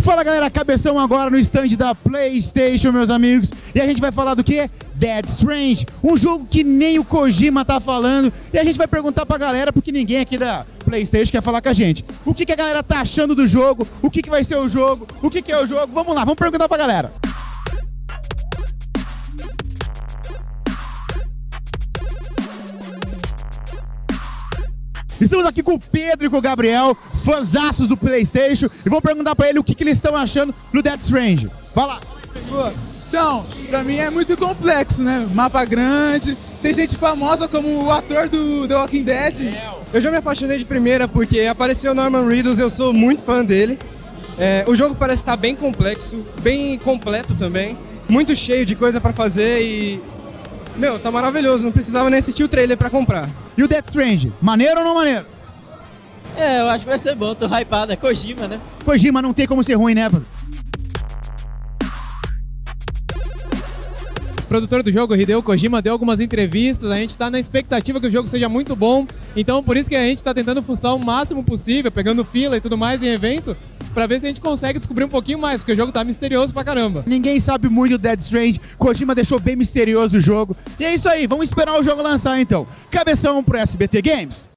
Fala galera, Cabeção agora no stand da PlayStation, meus amigos. E a gente vai falar do que? Dead Strange, um jogo que nem o Kojima tá falando. E a gente vai perguntar pra galera, porque ninguém aqui da PlayStation quer falar com a gente. O que a galera tá achando do jogo? O que vai ser o jogo? O que é o jogo? Vamos lá, vamos perguntar pra galera. Estamos aqui com o Pedro e com o Gabriel, fãzaços do PlayStation, e vamos perguntar pra ele o que eles estão achando do Dead Strange. Vai lá. Então, pra mim é muito complexo, né? Mapa grande, tem gente famosa como o ator do The Walking Dead. Eu já me apaixonei de primeira porque apareceu Norman Reedus, eu sou muito fã dele. O jogo parece estar bem complexo, bem completo também, muito cheio de coisa pra fazer e... Meu, tá maravilhoso, não precisava nem assistir o trailer pra comprar. E o Dead Strange, maneiro ou não maneiro? Eu acho que vai ser bom, tô hypado, é Kojima, né? Kojima não tem como ser ruim, né? O produtor do jogo, Hideo Kojima, deu algumas entrevistas, a gente tá na expectativa que o jogo seja muito bom, então por isso que a gente tá tentando fuçar o máximo possível, pegando fila e tudo mais em evento, pra ver se a gente consegue descobrir um pouquinho mais, porque o jogo tá misterioso pra caramba. Ninguém sabe muito do Dead Strange, Kojima deixou bem misterioso o jogo, e é isso aí, vamos esperar o jogo lançar então. Cabeção pro SBT Games.